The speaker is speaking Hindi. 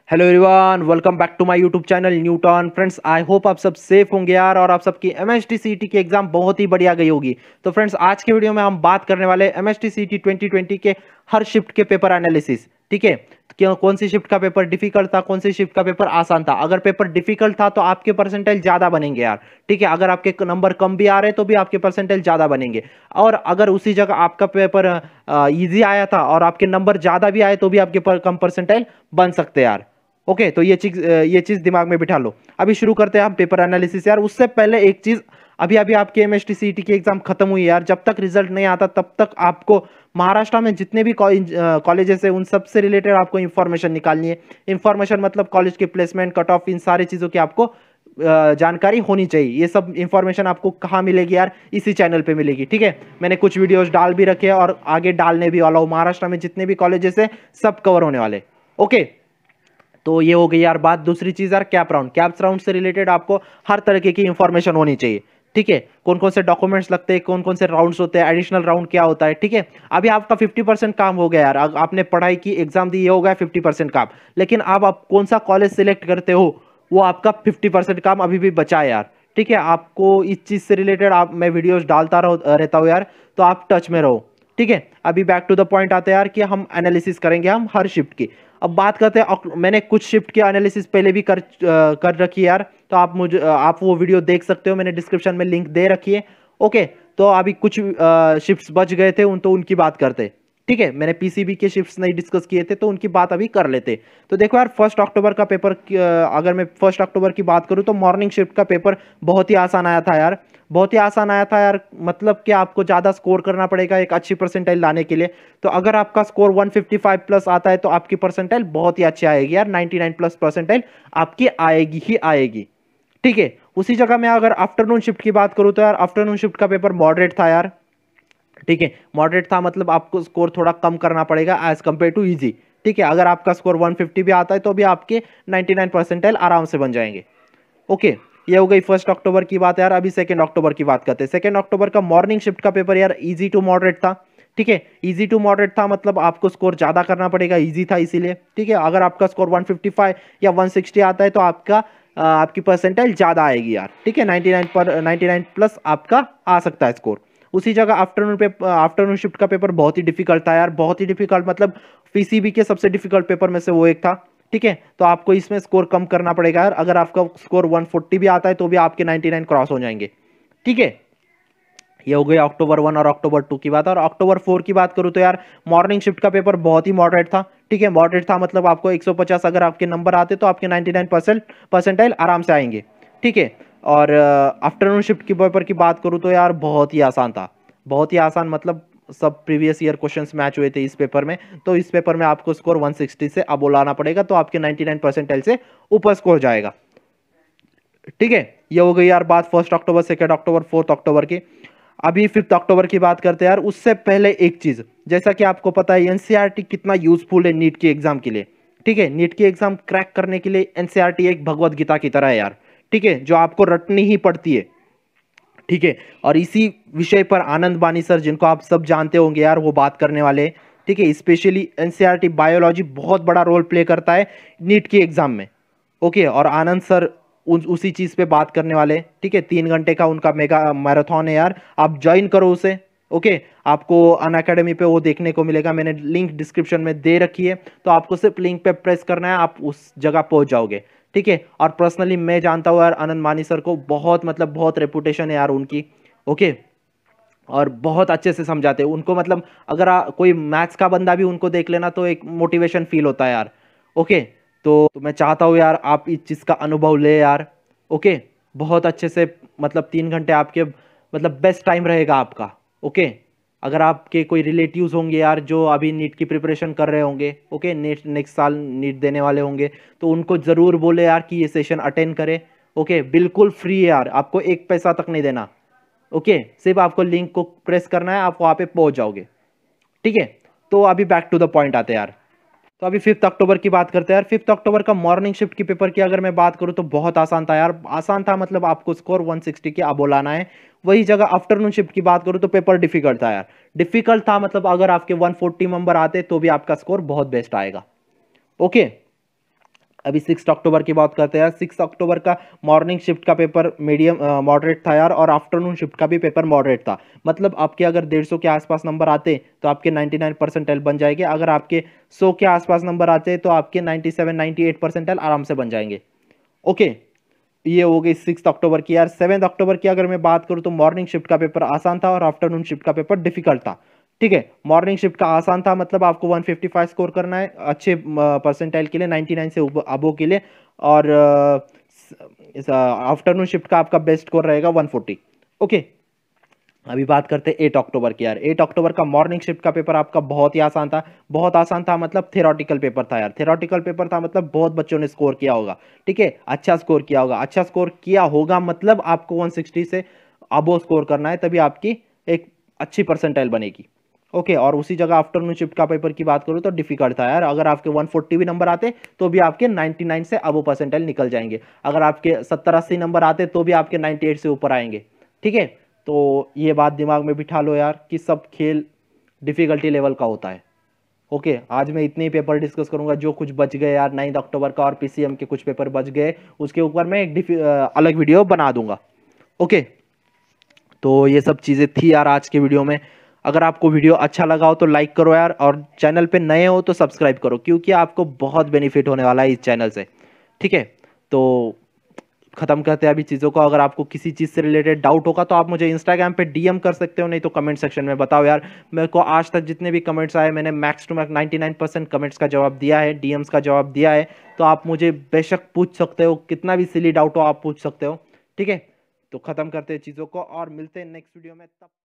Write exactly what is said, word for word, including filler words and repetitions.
Hello everyone, welcome back to my YouTube channel Newton. Friends, I hope आप सब सेफ होंगे यार और आप सबकी M H T C E T की एग्जाम बहुत ही बढ़िया गई होगी। तो फ्रेंड्स, आज के वीडियो में हम बात करने वाले M H T C E T twenty twenty के हर शिफ्ट के पेपर एनालिसिस। ठीक है, क्यों कौन सी शिफ्ट का पेपर डिफिकल्ट था, कौन सी शिफ्ट का पेपर आसान था। अगर पेपर डिफिकल्ट था तो आपके परसेंटाइल ज्यादा बनेंगे यार। ठीक है, अगर आपके नंबर कम भी आ रहे तो भी आपके परसेंटाइल ज्यादा बनेंगे। और अगर उसी जगह आपका पेपर इजी आया था और आपके नंबर ज्यादा भी आए तो भी आपके पर, कम परसेंटाइल बन सकते हैं यार। ओके okay, तो ये चीज ये चीज दिमाग में बिठा लो। अभी शुरू करते हैं हम पेपर एनालिसिस यार। उससे पहले एक चीज, अभी अभी आपके M H T C E T की एग्जाम खत्म हुई है यार। जब तक रिजल्ट नहीं आता तब तक आपको महाराष्ट्र में जितने भी कॉलेजेस है उन सब से रिलेटेड आपको इंफॉर्मेशन निकालनी है। इंफॉर्मेशन मतलब कॉलेज के प्लेसमेंट, कट ऑफ, इन सारी चीजों की आपको जानकारी होनी चाहिए। ये सब इंफॉर्मेशन आपको कहाँ मिलेगी यार? इसी चैनल पे मिलेगी। ठीक है, मैंने कुछ वीडियोस डाल भी रखे हैं और आगे डालने भी वाला हूँ। महाराष्ट्र में जितने भी कॉलेजेस है सब कवर होने वाले। ओके, तो ये हो गई यार बात। दूसरी चीज यार, कैप राउंड। कैप राउंड से रिलेटेड आपको हर तरीके की इंफॉर्मेशन होनी चाहिए। ठीक है, कौन कौन से डॉक्यूमेंट्स लगते हैं, कौन कौन से राउंड्स होते हैं, एडिशनल राउंड क्या होता है। ठीक है, अभी आपका फिफ्टी परसेंट काम हो गया यार। आपने पढ़ाई की, एग्जाम दी, ये हो गया फिफ्टी परसेंट काम। लेकिन अब आप कौन सा कॉलेज सिलेक्ट करते हो वो आपका फिफ्टी परसेंट काम अभी भी बचा है यार। ठीक है, आपको इस चीज से रिलेटेड आप मैं वीडियोस डालता रहो रहता हूँ यार, तो आप टच में रहो। ठीक है, अभी बैक टू द पॉइंट आते हैं यार कि हम एनालिसिस करेंगे हम हर शिफ्ट की। अब बात करते हैं, मैंने कुछ शिफ्ट की एनालिसिस पहले भी कर कर रखी है यार, तो आप मुझे आप वो वीडियो देख सकते हो, मैंने डिस्क्रिप्शन में लिंक दे रखी है। ओके, तो अभी कुछ शिफ्ट्स बच गए थे उन तो उनकी बात करते। ठीक है, मैंने पी सी बी के शिफ्ट्स नहीं डिस्कस किए थे तो उनकी बात अभी कर लेते। तो देखो यार, फर्स्ट अक्टूबर का पेपर, अगर मैं फर्स्ट अक्टूबर की बात करूं तो मॉर्निंग शिफ्ट का पेपर बहुत ही आसान आया था यार। बहुत ही आसान आया था यार, मतलब कि आपको ज़्यादा स्कोर करना पड़ेगा एक अच्छी परसेंटाइल लाने के लिए। तो अगर आपका score one fifty five plus आता है तो आपकी परसेंटाइल बहुत ही अच्छी आएगी यार। नाइंटी नाइन प्लस परसेंटाइल आपकी आएगी ही आएगी। ठीक है, उसी जगह मैं अगर आफ्टरनून शिफ्ट की बात करूं तो यार आफ्टरनून शिफ्ट का पेपर मॉडरेट था यार। ठीक है, मॉडरेट था मतलब आपको स्कोर थोड़ा कम करना पड़ेगा एज कंपेयर टू इजी। ठीक है, अगर आपका स्कोर वन फिफ्टी भी आता है तो भी आपके नाइंटी नाइन परसेंटाइल आराम से बन जाएंगे। ओके, ये हो गई फर्स्ट अक्टूबर की बात यार। अभी सेकंड अक्टूबर की बात करते हैं। सेकंड अक्टूबर का मॉर्निंग शिफ्ट का पेपर यार इजी टू मॉडरेट था। ठीक है, इजी टू मॉडरेट था मतलब आपको स्कोर ज्यादा करना पड़ेगा, इजी था इसीलिए। ठीक है, अगर आपका स्कोर वन फिफ्टी फाइव या वन सिक्सटी आता है तो आपका आ, आपकी परसेंटाइल ज्यादा आएगी यार। ठीक है, नाइंटी नाइन पर नाइंटी नाइन प्लस आपका आ सकता है स्कोर। उसी जगह आफ्टरनून पे आफ्टरनून शिफ्ट का पेपर बहुत ही डिफिकल्ट था यार। बहुत ही डिफिकल्ट मतलब पी सी बी के सबसे डिफिकल्ट पेपर में से वो एक था। ठीक है, तो आपको इसमें स्कोर कम करना पड़ेगा यार। अगर आपका स्कोर वन फोर्टी भी आता है तो भी आपके नाइंटी नाइन क्रॉस हो जाएंगे। ठीक है, ये हो गया अक्टूबर वन और अक्टूबर टू की बात। और अक्टूबर फोर की बात करूं तो यार मॉर्निंग शिफ्ट का पेपर बहुत ही मॉडरेट था। ठीक है, मॉडरेट था मतलब आपको वन फिफ्टी अगर आपके नंबर आते तो आपके नाइंटी नाइन परसेंट परसेंटाइल आराम से आएंगे। ठीक है, और आफ्टरनून शिफ्ट की पेपर की बात करूं तो यार बहुत ही आसान था। बहुत ही आसान मतलब सब प्रीवियस ईयर क्वेश्चंस मैच हुए थे इस पेपर में। तो इस पेपर में आपको स्कोर वन सिक्सटी से अब लाना पड़ेगा तो आपके नाइंटी नाइन परसेंटाइल से ऊपर स्कोर जाएगा। ठीक है, ये हो गई यार बात first October, second October, fourth October की। अभी फिफ्थ अक्टूबर की बात करते हैं यार। उससे पहले एक चीज, जैसा कि आपको पता है N C E R T कितना यूजफुल है नीट की एग्जाम के लिए। ठीक है, नीट की एग्जाम क्रैक करने के लिए N C E R T एक भगवत गीता की तरह है यार। ठीक है, जो आपको रटनी ही पड़ती है। ठीक है, और इसी विषय पर आनंद बानी सर, जिनको आप सब जानते होंगे यार, वो बात करने वाले हैं। ठीक है, specially N C E R T biology बहुत बड़ा रोल प्ले करता है नीट की एग्जाम में। ओके, और आनंद सर उस उसी चीज पे बात करने वाले। ठीक है, तीन घंटे का उनका मेगा मैराथन है यार, आप ज्वाइन करो उसे। ओके, आपको अनअकैडमी पे वो देखने को मिलेगा, मैंने लिंक डिस्क्रिप्शन में दे रखी है। तो आपको सिर्फ लिंक पे प्रेस करना है, आप उस जगह पहुंच जाओगे। ठीक है, और पर्सनली मैं जानता हूँ यार आनंद मानी सर को, बहुत मतलब बहुत रेपुटेशन है यार उनकी। ओके, और बहुत अच्छे से समझाते हैं उनको, मतलब अगर आ, कोई मैथ्स का बंदा भी उनको देख लेना तो एक मोटिवेशन फील होता है यार। ओके, तो, तो मैं चाहता हूँ यार आप इस चीज़ का अनुभव ले यार। ओके, बहुत अच्छे से, मतलब तीन घंटे आपके मतलब बेस्ट टाइम रहेगा आपका। ओके, अगर आपके कोई रिलेटिव्स होंगे यार जो अभी नीट की प्रिपरेशन कर रहे होंगे, ओके, नेक्स्ट नेक्स्ट साल नीट देने वाले होंगे, तो उनको ज़रूर बोले यार कि ये सेशन अटेंड करें। ओके, बिल्कुल फ्री है यार, आपको एक पैसा तक नहीं देना। ओके, सिर्फ आपको लिंक को प्रेस करना है, आप वहाँ पे पहुँच जाओगे। ठीक है, तो अभी बैक टू द पॉइंट आते हैं यार। तो अभी फिफ्थ अक्टूबर की बात करते हैं यार। फिफ्थ अक्टूबर का मॉर्निंग शिफ्ट की पेपर की अगर मैं बात करूं तो बहुत आसान था यार। आसान था मतलब आपको स्कोर वन सिक्सटी के अब लाना है। वही जगह आफ्टरनून शिफ्ट की बात करूं तो पेपर डिफिकल्ट था यार। डिफिकल्ट था मतलब अगर आपके वन फोर्टी नंबर आते तो भी आपका स्कोर बहुत बेस्ट आएगा। ओके, अभी सिक्स अक्टूबर की बात करते हैं यार। सिक्स अक्टूबर का मॉर्निंग शिफ्ट का पेपर मीडियम मॉडरेट था यार, और आफ्टरनून शिफ्ट का भी पेपर मॉडरेट था। मतलब आपके अगर डेढ़ सौ के आसपास नंबर आते तो आपके निन्यानवे परसेंटाइल बन जाएंगे, अगर आपके सौ के आसपास नंबर आते तो आपके सत्तानवे अट्ठानवे परसेंटाइल आराम से बन जाएंगे। ओके, ये हो गई सिक्स अक्टूबर की यार। सेवेंथ अक्टूबर की अगर मैं बात करूं तो मॉर्निंग शिफ्ट का पेपर आसान था और आफ्टरनून शिफ्ट का पेपर डिफिकल्ट था। ठीक है, मॉर्निंग शिफ्ट का आसान था, मतलब आपको एक सौ पचपन स्कोर करना है अच्छे परसेंटाइल के लिए, निन्यानवे से अबो के लिए, और आफ्टरनून शिफ्ट का आपका बेस्ट स्कोर रहेगा एक सौ चालीस। ओके, अभी बात करते हैं एट अक्टूबर की यार। एट अक्टूबर का मॉर्निंग शिफ्ट का पेपर आपका बहुत ही आसान था। बहुत आसान था मतलब थ्योरेटिकल पेपर था यार, थ्योरेटिकल पेपर था मतलब बहुत बच्चों ने स्कोर किया होगा। ठीक है, अच्छा स्कोर किया होगा, अच्छा स्कोर किया होगा मतलब आपको एक सौ साठ से अबो स्कोर करना है, तभी आपकी एक अच्छी परसेंटाइल बनेगी। ओके, और उसी जगह आफ्टरनून शिफ्ट का पेपर की बात करूं तो डिफिकल्ट था यार, अगर आपके एक सौ चालीस भी नंबर आते तो भी आपके निन्यानवे से अबो परसेंटाइल निकल जाएंगे, अगर आपके सत्तर अस्सी नंबर आते तो भी आपके अट्ठानवे से ऊपर आएंगे। ठीक है, तो ये बात दिमाग में बिठा लो यार कि सब खेल डिफिकल्टी लेवल का होता है। ओके, आज मैं इतने ही पेपर डिस्कस करूंगा, जो कुछ बच गए यार नाइन्थ अक्टूबर का और पीसीएम के कुछ पेपर बच गए, उसके ऊपर मैं एक अलग वीडियो बना दूंगा। ओके, तो ये सब चीज़ें थी यार आज के वीडियो में। अगर आपको वीडियो अच्छा लगा हो तो लाइक करो यार, और चैनल पे नए हो तो सब्सक्राइब करो, क्योंकि आपको बहुत बेनिफिट होने वाला है इस चैनल से। ठीक है, तो खत्म करते हैं अभी चीज़ों को। अगर आपको किसी चीज़ से रिलेटेड डाउट होगा तो आप मुझे इंस्टाग्राम पे डीएम कर सकते हो, नहीं तो कमेंट सेक्शन में बताओ यार। मेरे को आज तक जितने भी कमेंट्स आए मैंने मैक्स टू मैक्स निन्यानवे परसेंट कमेंट्स का जवाब दिया है, डीएम्स का जवाब दिया है। तो आप मुझे बेशक पूछ सकते हो, कितना भी सिली डाउट हो आप पूछ सकते हो। ठीक है, तो खत्म करते हैं चीज़ों को और मिलते हैं नेक्स्ट वीडियो में। तब